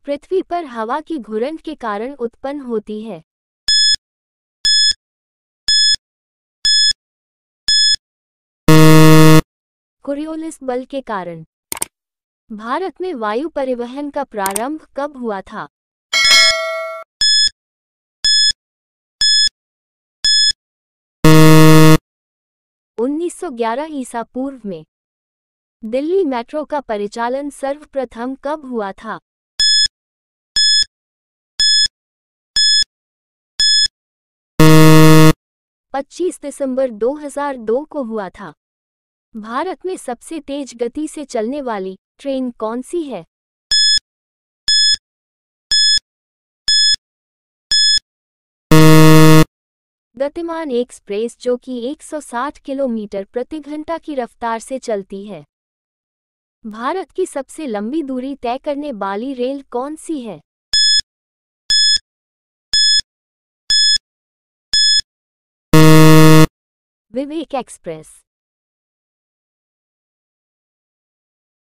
पृथ्वी पर हवा की घुरंड के कारण उत्पन्न होती है। कोरियोलिस बल के कारण। भारत में वायु परिवहन का प्रारंभ कब हुआ था? उन्नीस 1911 ईसा पूर्व में। दिल्ली मेट्रो का परिचालन सर्वप्रथम कब हुआ था? 25 दिसंबर 2002 को हुआ था। भारत में सबसे तेज गति से चलने वाली ट्रेन कौन सी है? गतिमान एक्सप्रेस, जो कि 160 किलोमीटर प्रति घंटा की रफ्तार से चलती है। भारत की सबसे लंबी दूरी तय करने वाली रेल कौन सी है? विवेक एक्सप्रेस।